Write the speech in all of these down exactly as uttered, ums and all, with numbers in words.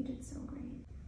did so great.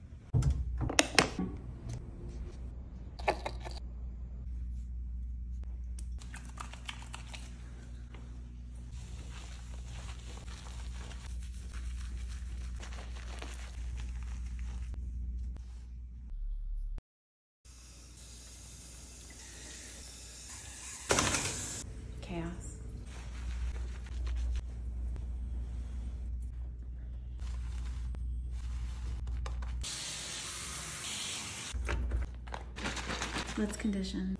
Chaos. Let's condition.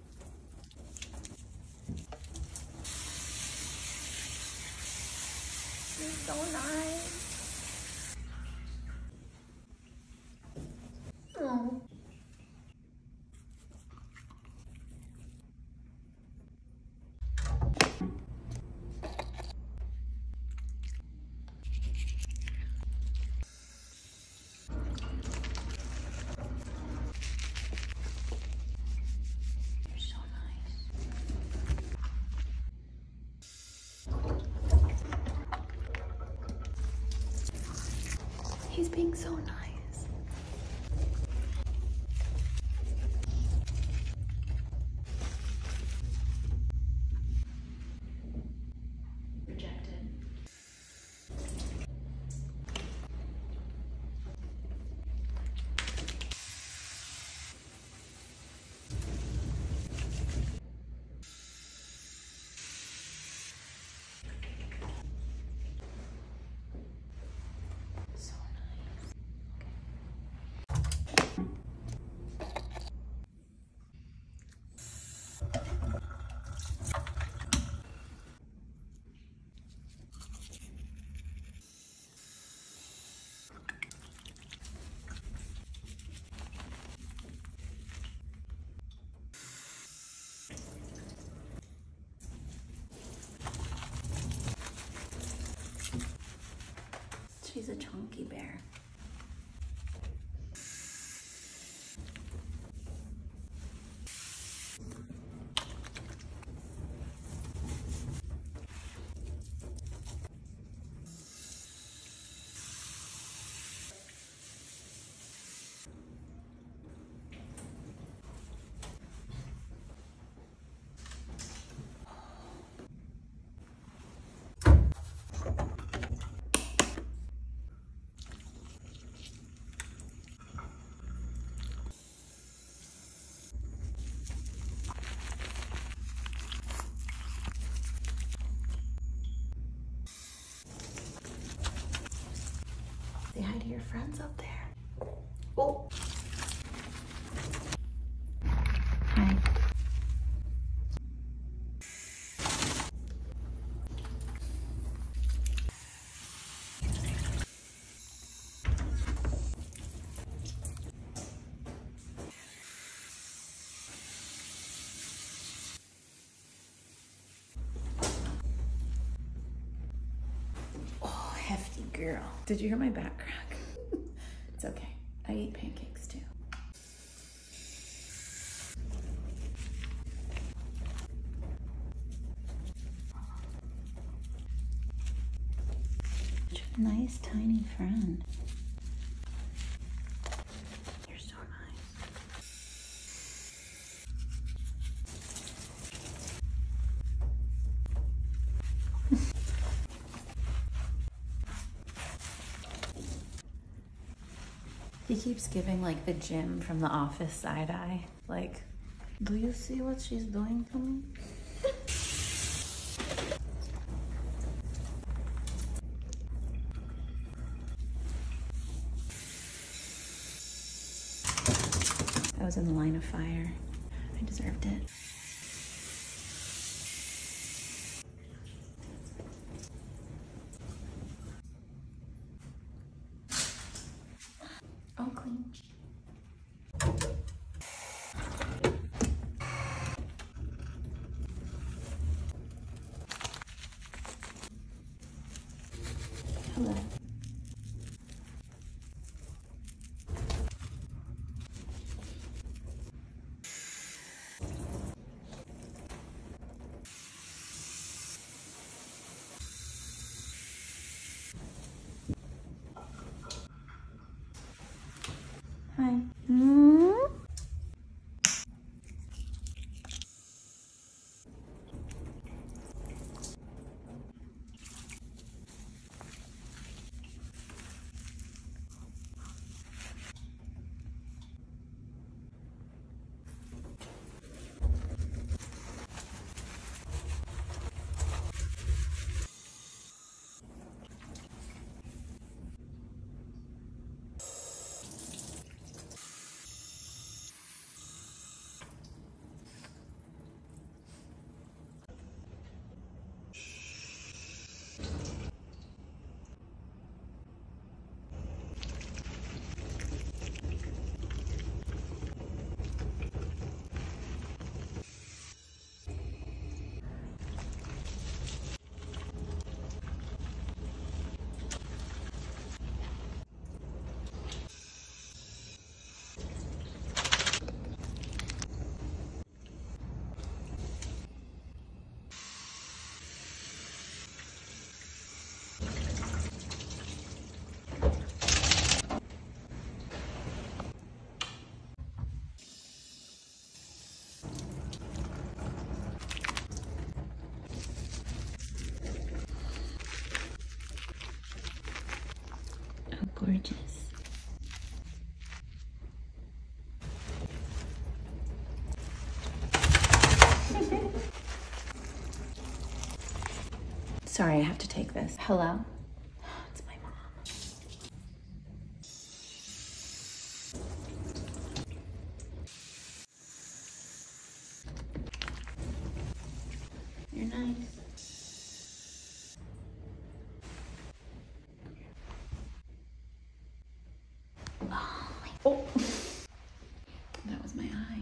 You're so nice. Oh. He's being so nice. Rejected. So nice. She's a chunky bear. Say hi to your friends up there. Oh. Hi. Oh, hefty girl. Did you hear my back crack? It's okay. I eat pancakes too. Such a nice, tiny friend. You're so nice. He keeps giving like the Jim from The Office side eye. Like, do you see what she's doing to me? I was in the line of fire. I deserved it. All clean. Hello. gorgeous. Sorry, I have to take this. Hello? It's my mom. You're nice. Oh, my. Oh. That was my eye.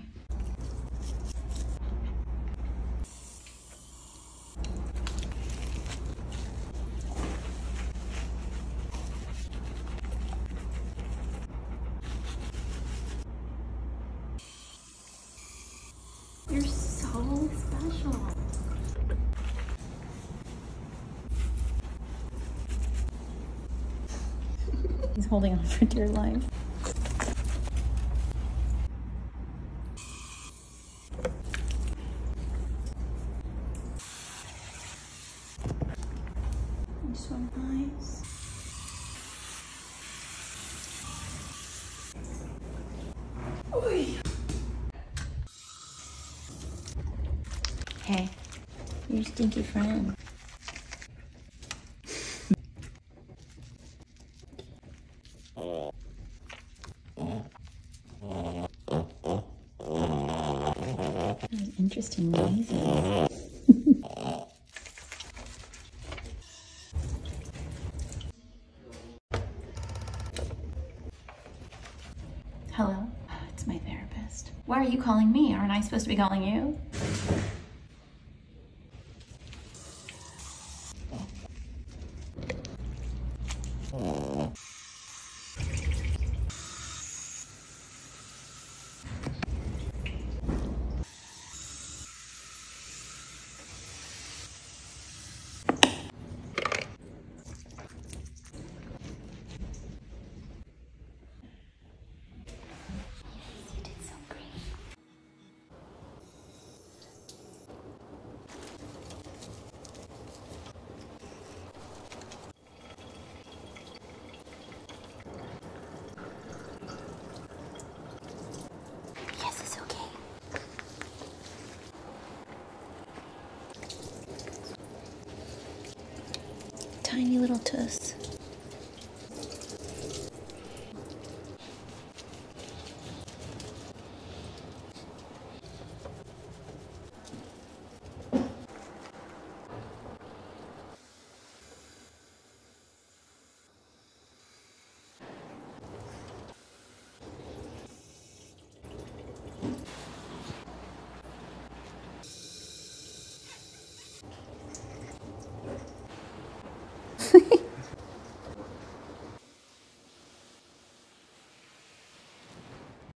You're so special. He's holding on for dear life. You're so nice. Oy. Hey, you're a stinky friend. That was interesting noises. Hello? It's my therapist. Why are you calling me? Aren't I supposed to be calling you? Tiny little tuss.